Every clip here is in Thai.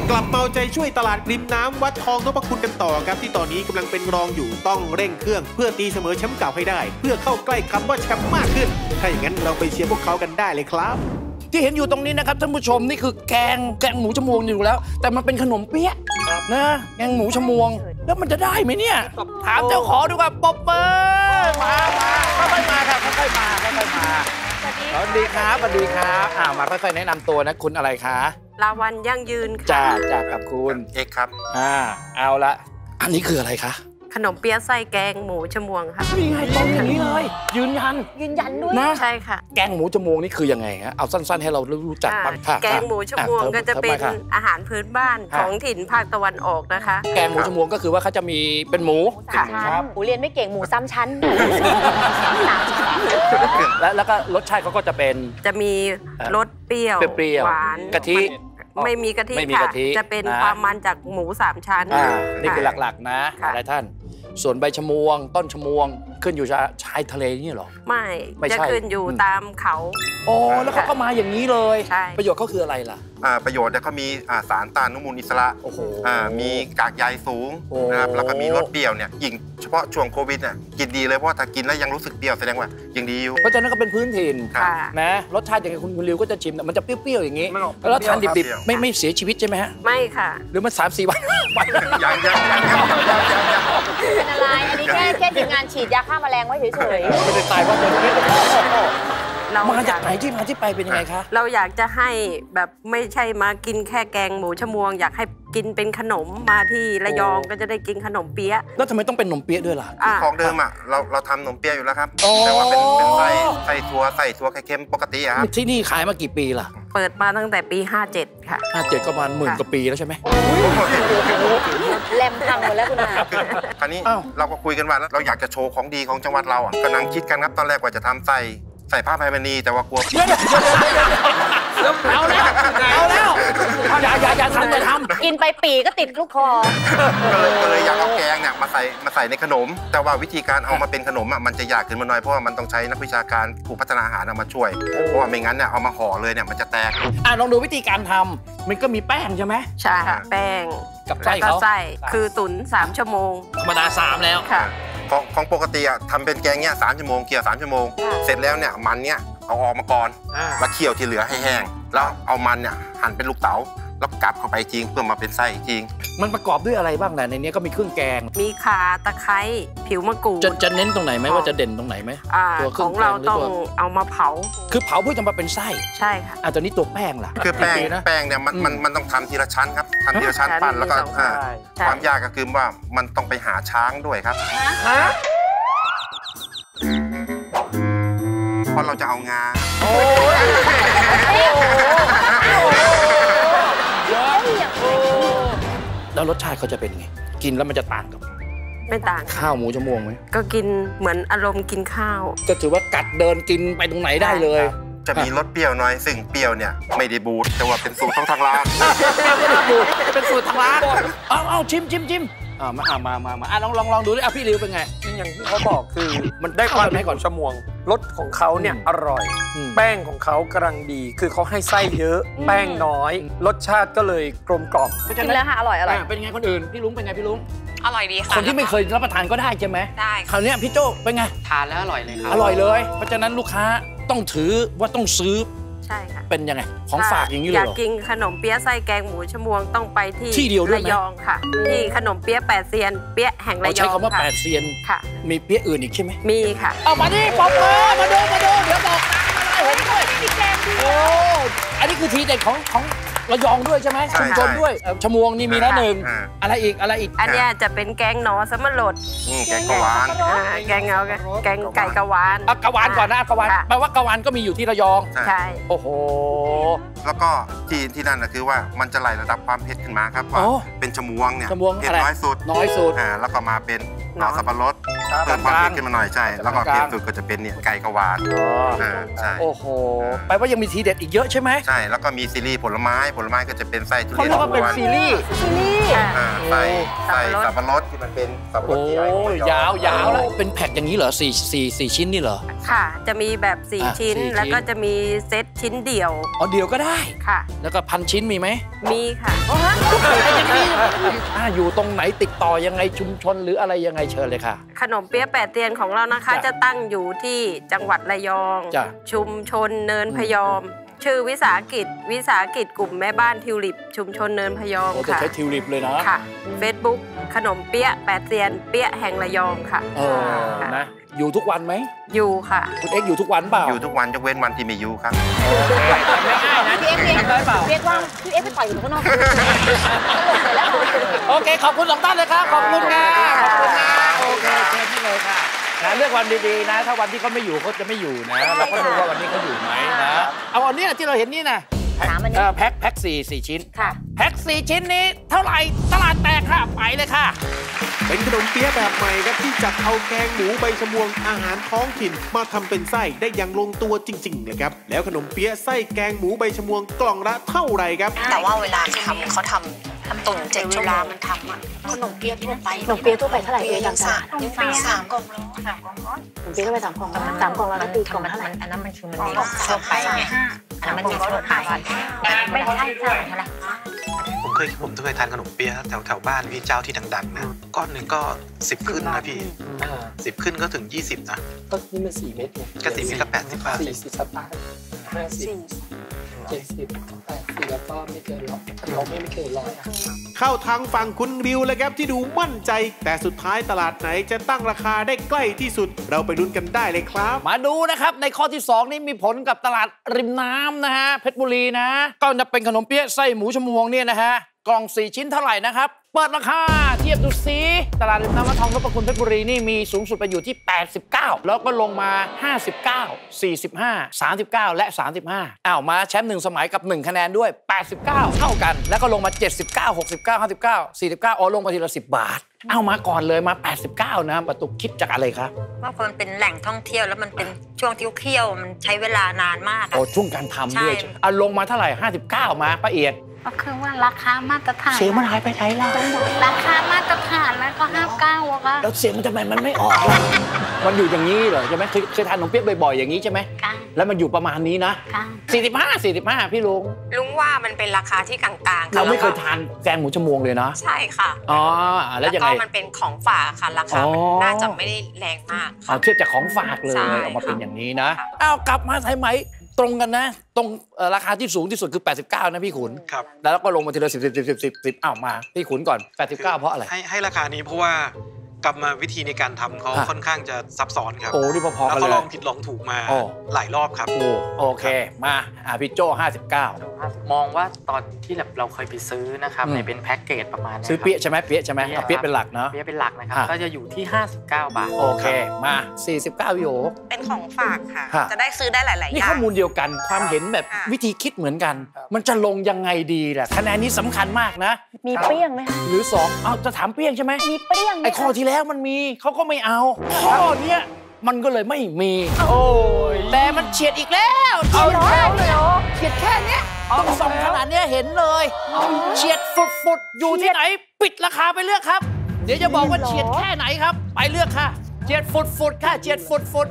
กลับมาเอาใจช่วยตลาดริมน้ำวัดทองนพคุณกันต่อครับที่ตอนนี้กำลังเป็นรองอยู่ต้องเร่งเครื่องเพื่อตีเสมอแชมป์เก่าให้ได้เพื่อเข้าใกล้คำว่าแชมป์มากขึ้นถ้าอย่างนั้นเราไปเชียร์พวกเขากันได้เลยครับที่เห็นอยู่ตรงนี้นะครับท่านผู้ชมนี่คือแกงหมูชมวงอยู่แล้วแต่มันเป็นขนมเปี๊ยะนะแกงหมูชมวงแล้วมันจะได้ไหมเนี่ยถามเจ้าของดูว่าปอบเบอร์มาค่อยๆมาครับค่อยๆมาสวัสดีครับมาค่อยๆแนะนำตัวนะคุณอะไรคะลาวันยั่งยืนจ้ากับคุณเอกครับเอาละอันนี้คืออะไรคะขนมเปี๊ยะไส้แกงหมูชมวงค่ะนี่ไงตรงอย่างนี้เลยยืนยันด้วยนะใช่ค่ะแกงหมูชมวงนี่คือยังไงฮะเอาสั้นๆให้เรารู้จักบ้างค่ะแกงหมูชมวงก็จะเป็นอาหารพื้นบ้านของถิ่นภาคตะวันออกนะคะแกงหมูชมวงก็คือว่าเขาจะมีเป็นหมูครับหมูเรียนไม่เก่งหมูซ้ำชั้นแล้วก็รสชาติเขาก็จะเป็นจะมีรสเปรี้ยวหวานกะทิไม่มีกะทิค่ะจะเป็นความมันจากหมู3ชั้นนี่คือหลักๆนะหลายท่านส่วนใบชมวงต้นชมวงขึ้นอยู่ชายทะเลนี่หรอไม่จะขึ้นอยู่ตามเขาโอ้แล้วเขาก็มาอย่างนี้เลยประโยชน์เขาคืออะไรล่ะประโยชน์เนี่ยเขามีสารต้านอนุมูลอิสระมีกากใยสูงนะครับแล้วก็มีรสเปรี้ยวเนี่ยยิ่งเฉพาะช่วงโควิดเนี่ยกินดีเลยเพราะถ้ากินแล้วยังรู้สึกเปรี้ยวแสดงว่ายังดีอยู่เพราะฉะนั้นก็เป็นพื้นถิ่นนะรสชาติอย่างคุณริวก็จะชิมมันจะเปรี้ยวๆอย่างนี้แล้วทานดิบๆไม่เสียชีวิตใช่ไหมฮะไม่ค่ะหรือมัน3-4 วันยังเป็นอะไรอันนี้แค่ทีมงานฉีดยาฆ่าแมลงไว้เฉยๆไม่ได้ตายเพราะตัวนี้มาจากไหนที่มาที่ไปเป็นยังไงคะเราอยากจะให้แบบไม่ใช่มากินแค่แกงหมูชมวงอยากให้กินเป็นขนมมาที่ระยองก็จะได้กินขนมเปี๊ยะแล้วทำไมต้องเป็นขนมเปี๊ยะด้วยล่ะของเดิมเราทำขนมเปี๊ยะอยู่แล้วครับแต่ว่าเป็นใส่ถั่วไข่เค็มปกติครับที่นี่ขายมากี่ปีล่ะเปิดมาตั้งแต่ปี57ค่ะ 57ก็ประมาณ10,000 กว่าปีแล้วใช่ไหมแลมพังหมดแล้วคุณอาคราวนี้เราก็คุยกันว่าเราอยากจะโชว์ของดีของจังหวัดเรากำลังคิดกันครับตอนแรกว่าจะทำใส่ผ้าไพมณีแต่ว่ากลัวเอาแล้วอย่าทำกินไปปีก็ติดลูกคอก็เลยอยากเอาแกงเนี่ยมาใส่ในขนมแต่ว่าวิธีการเอามาเป็นขนมมันจะยากขึ้นมาหน่อยเพราะว่ามันต้องใช้นักวิชาการผู้พัฒนาอาหารมาช่วยเพราะว่าไม่งั้นเนี่ยเอามาห่อเลยเนี่ยมันจะแตกลองดูวิธีการทำมันก็มีแป้งใช่ไหมใช่แป้งกับไส้เขาคือตุ๋น3 ชั่วโมงธรรมดา3แล้วค่ะของปกติทำเป็นแกงเนี่ย3 ชั่วโมงเคี่ยว3 ชั่วโมงเสร็จแล้วเนี่ยมันเนี่ยเอาออกมาก่อนแล้วเคี่ยวที่เหลือให้แห้งแล้วเอามันเนี่ยหั่นเป็นลูกเต๋าแล้วกลับเข้าไปจริงเพื่อมาเป็นไส้จริงมันประกอบด้วยอะไรบ้างในนี้ก็มีเครื่องแกงมีข่าตะไคร้ผิวมะกรูดจะเน้นตรงไหนไหมว่าจะเด่นตรงไหนไหมตัวของเราต้องเอามาเผาคือเผาเพื่อจะมาเป็นไส้ใช่ค่ะตอนนี้ตัวแป้งล่ะคือแป้งเนี่ยมันต้องทำทีละชั้นครับทำทีละชั้นปั้นแล้วก็ความยากก็คือว่ามันต้องไปหาช้างด้วยครับเพราะเราจะเอางาแล้วรสชาติเขาจะเป็นไงกินแล้วมันจะต่างกับไม่ต่างข้าวหมูชมวงไหมก็กินเหมือนอารมณ์กินข้าวก็ถือว่ากัดเดินกินไปตรงไหนได้เลยจะมีรสเปรี้ยวน้อยซึ่งเปรี้ยวเนี่ยไม่ได้บูดแต่ว่าเป็นสูตรของทางร้านเป็นสูตรทางร้านเอาชิมมาลองดูดิพี่ริวเป็นไงอย่างที่เขาบอกคือมันได้ความให้ก่อนชมวงรสของเขาเนี่ยอร่อยแป้งของเขากำลังดีคือเขาให้ไส้เยอะแป้งน้อยรสชาติก็เลยกลมกล่อมกินแล้วค่ะอร่อยเป็นไงคนอื่นพี่ลุงเป็นไงพี่ลุงอร่อยดีค่ะคนที่ไม่เคยรับประทานก็ได้ใช่ไหมได้คราวนี้พี่โจ้เป็นไงทานแล้วอร่อยเลยครับอร่อยเลยเพราะฉะนั้นลูกค้าต้องถือว่าต้องซื้อใช่ค่ะเป็นยังไงของฝากอย่างนี้เลยอยากกินขนมเปี๊ยะไส้แกงหมูชมวงต้องไปที่เดียวด้วยระยองค่ะที่ขนมเปี๊ยะ8 เซียนเปี๊ยะแห่งระยองใช้คำว่า8 เซียนค่ะมีเปี๊ยะอื่นอีกใช่ไหมมีค่ะเอามาดิปอบมาดูเดี๋ยวบอกเห็นด้วยมีแกงด้วยโอ้อันนี้คือทีเด็ดของระยองด้วยใช่ไหมชุมชนด้วยชมวงนี่มีละหนึ่งอะไรอีกอันนี้จะเป็นแกงหนอสมรสแกงกะวานแกงไก่กะวานกะวานก่อนนะกะวานแปลว่ากะวานก็มีอยู่ที่ระยองใช่โอ้โหแล้วก็ที่นั่นนะคือว่ามันจะไล่ระดับความเผ็ดขึ้นมาครับว่าเป็นชมวงเนี่ยเผ็ดน้อยสุดแล้วก็มาเป็นหนอสับปะรดเพิ่มความเผ็ดขึ้นมาหน่อยใช่แล้วก็เผ็ดสุดก็จะเป็นเนี่ยไก่กะวานใช่โอ้โหแปลว่ายังมีทีเด็ดอีกเยอะใช่ไหมใช่แล้วก็มีซีรีส์ผลไม้ลไม้ก็จะเป็นไส้ทุเขาเรียนเรียกว่าเป็นซีรีส์ไส้สับปะรดที่มันเป็นสับปะรดที่ไอ้หัวยาวแล้วเป็นแพ็คอย่างนี้เหรอ4ชิ้นนี่เหรอค่ะจะมีแบบ4 ชิ้น แล้วก็จะมีเซตชิ้นเดี่ยวอ๋อเดี่ยวก็ได้ค่ะแล้วก็1,000 ชิ้นมีไหมมีค่ะอยู่ตรงไหนติดต่อยังไงชุมชนหรืออะไรยังไงเชิญเลยค่ะขนมเปี๊ยะแปดเตียนของเรานะคะจะตั้งอยู่ที่จังหวัดระยองชุมชนเนินพยอมชื่อวิสาหกิจกลุ่มแม่บ้านทิวลิปชุมชนเนินพยอมค่ะใช้ทิวลิปเลยนะค่ะ Facebook ขนมเปี๊ยะแปดเตียนเปี๊ยะแห่งระยองค่ะนะอยู่ทุกวันไหมอยู่ค่ะคุณเอ็กอยู่ทุกวันเปล่าอยู่ทุกวันยกเว้นวันที่ไม่อยู่ครับไม่ง่ายนะพี่เอ็กว่าพี่เอ็กไปต่อยอยู่ข้างนอกโอเคขอบคุณ2 ท่านเลยครับขอบคุณค่ะขอบคุณนะโอเคเชิญที่เลยค่ะนะเลือกวันดีๆนะถ้าวันที่เขาไม่อยู่เขาจะไม่อยู่นะเราก็ดูว่าวันนี้เขาอยู่ไหมนะเอาอันนี้ที่เราเห็นนี่นะแพ็ค4 ชิ้นแพ็ค4 ชิ้นนี้เท่าไหร่ตลาดแตกค่ะไปเลยค่ะเป็นขนมเปี๊ยะแบบใหม่ครับที่จับเอาแกงหมูใบชะมวงอาหารท้องถิ่นมาทำเป็นไส้ได้อย่างลงตัวจริงๆเลยครับแล้วขนมเปี๊ยะไส้แกงหมูใบชะมวงกล่องละเท่าไหร่ครับแต่ว่าเวลาทำเขาทำตุ่น7 ชั่วโมงมันทำขนมเปี๊ยะทั่วไปเท่าไหร่เอง3 กล่องร้อยขนมเปี๊ยะทั่วไป3 กล่อง3 กล่องแล้วตีกล่องเท่าไหร่อันนั้นมันคือมันมีทั่วไปไงอันนั้นมันมีทั่วไปไม่ใช่เท่าไหร่ผมเคยทานขนมเปี๊ยะแถวบ้านพี่เจ้าที่ดังๆนะก้อนหนึ่งก็10 ขึ้นนะพี่10 ขึ้นก็ถึง20นะก็นี่มัน4 เม็ดก็4 เม็ดก็80 บาท 40 สตางค์50 70 80แล้วก็ไม่เกิน100เราไม่เกิน100 เข้าทางฝั่งคุณริวเลยครับที่ดูมั่นใจแต่สุดท้ายตลาดไหนจะตั้งราคาได้ใกล้ที่สุดเราไปลุ้นกันได้เลยครับมาดูนะครับในข้อที่2นี่มีผลกับตลาดริมน้ำนะฮะเพชรบุรีนะก็จะเป็นขนมเปี๊ยะไส้หมูชมวงเนี่ยนะฮะกล่อง4 ชิ้นเท่าไหร่นะครับเปิดราคาเทียบดูสิตลาดริมน้ำวัดทองนพคุณเพชรบุรีนี่มีสูงสุดไปอยู่ที่89แล้วก็ลงมา59 45 39และ35อ้าวมาแชมป์1 สมัยกับ1 คะแนนด้วย89เท่ากันแล้วก็ลงมา79 69 59 49อ๋อลงมาทีละ10 บาทเอามาก่อนเลยมา89นะประตูคิดจากอะไรครับว่าคนเป็นแหล่งท่องเที่ยวแล้วมันเป็นช่วงเที่ยวมันใช้เวลานานมากโอ้ช่วงการทำด้วยลงมาเท่าไหร่59มาป้าเอียดก็คือว่าราคามาตรฐานเสียงมันหายไปไหนล่ะราคามาตรฐานแล้วก็59อะค่ะแล้วเสียงมันทำไมมันไม่ออกมันอยู่อย่างนี้เหรอใช่ไหมเคยทานขนมเปี๊ยะบ่อยๆอย่างนี้ใช่ไหมแล้วมันอยู่ประมาณนี้นะ45พี่ลุงว่ามันเป็นราคาที่กลางๆเราไม่เคยทานแกงหมูชมวงเลยนะใช่ค่ะอ๋อแล้วยังไงมันเป็นของฝากค่ะราคาน่าจะไม่ได้แรงมากเทียบจากของฝากเลยออกมาเป็นอย่างนี้นะกลับมาใช่ไหมตรงกันนะตรงราคาที่สูงที่สุดคือ89นะพี่ขุนครับแล้วก็ลงมาทีละ10มาพี่ขุนก่อน89เพราะอะไรให้ราคานี้เพราะว่ากลับมาวิธีในการทำเขาค่อนข้างจะซับซ้อนครับโอ้นี่พอๆกันเลยแล้วก็ลองผิดลองถูกมาหลายรอบครับโอเคมาพี่โจ้59 มองว่าตอนที่เราเคยไปซื้อนะครับในเป็นแพ็กเกจประมาณนี้ซื้อเปี๊ยะใช่ไหมเปี๊ยะเป็นหลักเนาะเปี๊ยะเป็นหลักนะครับก็จะอยู่ที่59 บาทโอเคมา49พี่โอเป็นของฝากค่ะจะได้ซื้อได้หลายๆอย่างนี่ข้อมูลเดียวกันความเห็นแบบวิธีคิดเหมือนกันมันจะลงยังไงดีล่ะคะแนนนี้สำคัญมากนะมีเปรี้ยงไหมคะหรือ2จะถามเปรี้ยงใช่ไหมมีเปรี้ยงไอ้ข้อที่แล้วมันมีเขาก็ไม่เอาข้อเนี้ยมันก็เลยไม่มีโอ้ยแต่มันเฉียดอีกแล้วเอาเลยเฉียดแค่เนี้ยต้องส่งขนาดเนี้ยเห็นเลยเฉียดฟุดอยู่ที่ไหนปิดราคาไปเลือกครับเดี๋ยวจะบอกว่าเฉียดแค่ไหนครับไปเลือกค่ะเฉียดฟุดค่ะเฉียดฟุด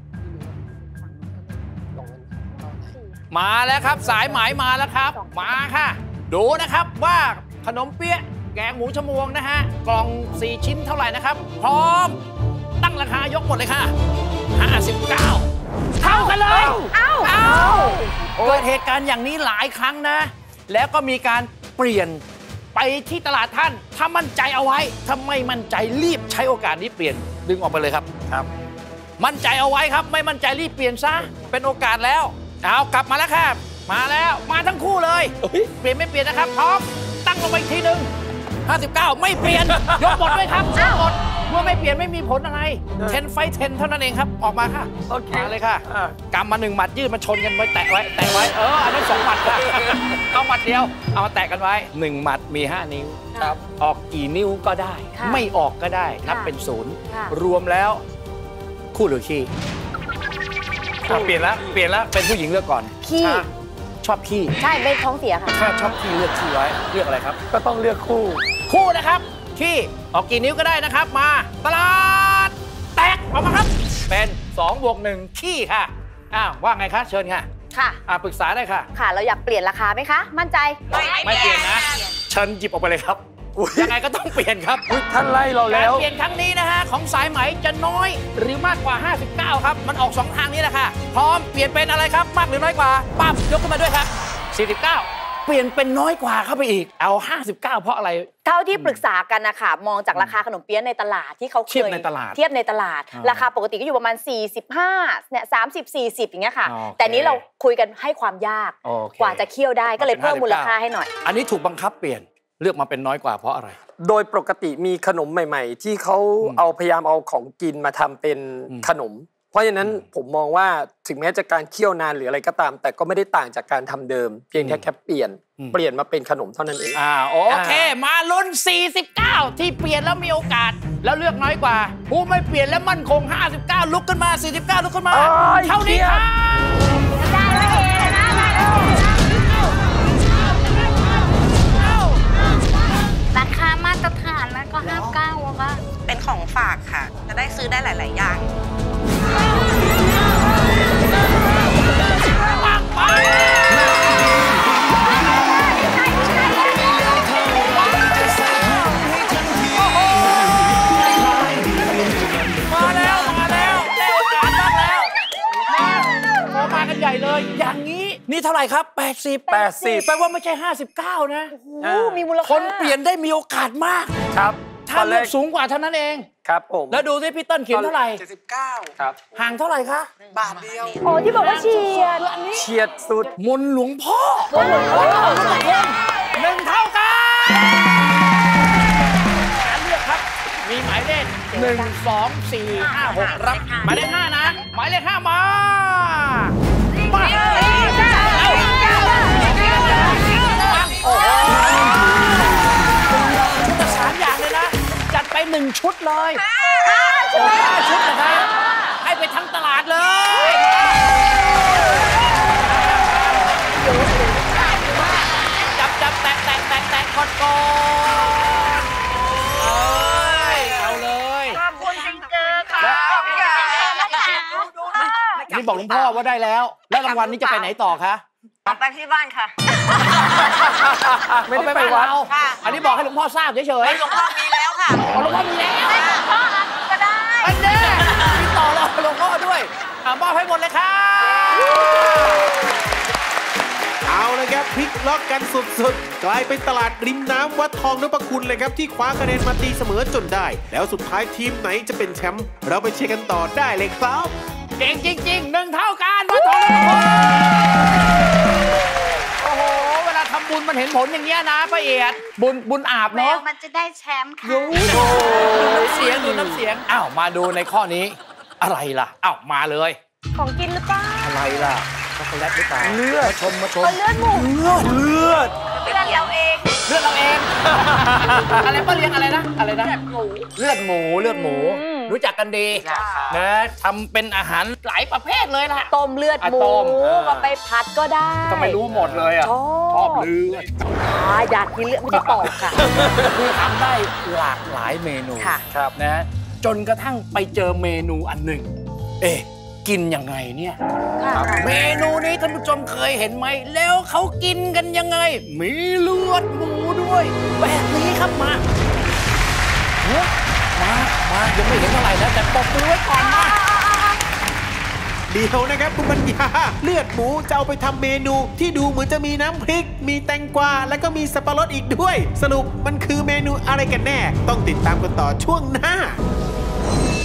มาแล้วครับสายหมายมาแล้วครับมาค่ะดูนะครับว่าขนมเปี๊ยะแกงหมูชมวงนะฮะกล่อง4 ชิ้นเท่าไหร่นะครับพร้อมตั้งราคายกหมดเลยค่ะ59เท่ากันเลยเกิดเหตุการณ์อย่างนี้หลายครั้งนะแล้วก็มีการเปลี่ยนไปที่ตลาดท่านถ้ามั่นใจเอาไว้ถ้าไม่มั่นใจรีบใช้โอกาสนี้เปลี่ยนดึงออกไปเลยครับมั่นใจเอาไว้ครับไม่มั่นใจรีบเปลี่ยนซะเป็นโอกาสแล้วกลับมาแล้วครับมาแล้วมาทั้งคู่เลยเปลี่ยนไม่เปลี่ยนนะครับพร้อมตั้งลงไปอีกทีนึง59ไม่เปลี่ยนยกหมดด้วยครับยกหมดเมื่อไม่เปลี่ยนไม่มีผลอะไร10 ไฟ 10เท่านั้นเองครับออกมาค่ะโอเคเลยค่ะกำมา1 หมัดยืดมาชนกันไว้แตะไว้อันนั้น2 หมัดค่ะเอาหมัดเดียวเอามาแตะกันไว้1 หมัดมี5 นิ้วออกกี่นิ้วก็ได้ไม่ออกก็ได้นับเป็น0รวมแล้วคู่หรือขี้เปลี่ยนแล้วเป็นผู้หญิงเลือกก่อนชอบขี้ใช่เป็นท้องเสียค่ะถ้าชอบขี้เลือกขี้ไว้เลือกอะไรครับก็ต้องเลือกคู่นะครับขี้ออกกี่นิ้วก็ได้นะครับมาตลาดแตกออกมาครับเป็น2+1ขี้ค่ะว่าไงคะเชิญค่ะปรึกษาได้ค่ะเราอยากเปลี่ยนราคาไหมคะมั่นใจไม่เปลี่ยนนะเชิญหยิบออกไปเลยครับยังไงก็ต้องเปลี่ยนครับท่านไล่เราแล้วการเปลี่ยนครั้งนี้นะฮะของสายไหมจะน้อยหรือมากกว่า59ครับมันออก2ทางนี้แหละค่ะพร้อมเปลี่ยนเป็นอะไรครับมากหรือน้อยกว่าปั๊บยกขึ้นมาด้วยครับ49เปลี่ยนเป็นน้อยกว่าเข้าไปอีกเอา59เพราะอะไรเท่าที่ปรึกษากันนะคะมองจากราคาขนมเปี๊ยะในตลาดที่เขาเทียบในตลาดราคาปกติก็อยู่ประมาณ45เนี่ย30-40อย่างเงี้ยค่ะแต่นี้เราคุยกันให้ความยากกว่าจะเคี่ยวได้ก็เลยเพิ่มมูลค่าให้หน่อยอันนี้ถูกบังคับเปลี่ยนเลือกมาเป็นน้อยกว่าเพราะอะไรโดยปกติมีขนมใหม่ๆที่เขาพยายามเอาของกินมาทำเป็นขนมเพราะฉะนั้นผมมองว่าถึงแม้จะการเคี่ยวนานหรืออะไรก็ตามแต่ก็ไม่ได้ต่างจากการทำเดิมเพียงแค่เปลี่ยนมาเป็นขนมเท่านั้นเองโอเคมาลุ้น49ที่เปลี่ยนแล้วมีโอกาสแล้วเลือกน้อยกว่าผู้ไม่เปลี่ยนแล้วมั่นคง59ลุกขึ้นมา49ลุกขึ้นมาเท่านี้ครับได้แล้วเองนะราคามาตรฐานแล้วก็59อะค่ะเป็นของฝากค่ะจะได้ซื้อได้หลายๆอย่างมาแล้วได้โอกาสบ้างแล้วมากันใหญ่เลยอย่างนี้นี่เท่าไหร่ครับ80แปลว่าไม่ใช่59นะมีมูลค่าคนเปลี่ยนได้มีโอกาสมากครับถ้าเลือกสูงกว่าเท่านั้นเองครับผมแล้วดูสิพี่ต้นเขียนเท่าไหร่ 79ครับห่างเท่าไหร่คะบาทเดียวโอ้ที่บอกว่าเฉียดสุดมนหลวงพ่อ1 เท่ากันเลือกครับมีหมายเลข1 2 4 5 6รับหมายเลข5นะหมายเลข5มาชุด3อย่างเลยนะจัดไป1 ชุดเลย5 ชุดนะครับให้ไปทั้งตลาดเลยจับแตะก่อนเอาเลยขอบคุณจริงเจอค่ะนี่บอกหลวงพ่อว่าได้แล้วแล้วรางวัลนี้จะไปไหนต่อคะไปที่บ้านค่ะไม่ได้ไปวัดอันนี้บอกให้หลวงพ่อทราบเฉยๆหลวงพ่อมีแล้วค่ะหลวงพ่อมีแล้วหลวงพ่อก็ได้อันนี้ติดต่อหลวงพ่อด้วยมอบให้หมดเลยครับเอาเลยครับพลิกล็อกกันสุดๆกลายเป็นตลาดริมน้ำวัดทองนพคุณเลยครับที่คว้าคะแนนมาตีเสมอจนได้แล้วสุดท้ายทีมไหนจะเป็นแชมป์เราไปเชียร์กันต่อได้เลยครับเก่งจริงๆ1 เท่ากันวัดทองนพคุณโอ้โหเวลาทำบุญมันเห็นผลอย่างเงี้ยนะป้าเอียดบุญอาบเนาะมันจะได้แชมป์ค่ะดูน้ำเสียงอ้าวมาดูในข้อนี้อะไรล่ะอ้าวมาเลยของกินหรือเปล่าอะไรล่ะช็อกโกแลตหรือเปล่าเลือดมาชมเลือดหมูเลือดเราเองอะไรป้าเลี้ยงอะไรนะเลือดหมูรู้จักกันดีนะทำเป็นอาหารหลายประเภทเลยล่ะต้มเลือดหมูก็ไปผัดก็ได้ก็ไม่รู้หมดเลยอ่ะชอบเลือดอยากกินเลือดไม่ได้ตอบค่ะคือทำได้หลากหลายเมนูครับนะจนกระทั่งไปเจอเมนูอันหนึ่งกินยังไงเนี่ยเมนูนี้ท่านผู้ชมเคยเห็นไหมแล้วเขากินกันยังไงมีเลือดหมูด้วยแบบนี้ครับมายังไม่เห็นเท่าไหร่นะแต่ปกมือไว้ก่อนมาเดี๋ยวนะครับคุณปัญญาเลือดหมูจะเอาไปทำเมนูที่ดูเหมือนจะมีน้ำพริกมีแตงกวาแล้วก็มีสับปะรดอีกด้วยสรุปมันคือเมนูอะไรกันแน่ต้องติดตามกันต่อช่วงหน้า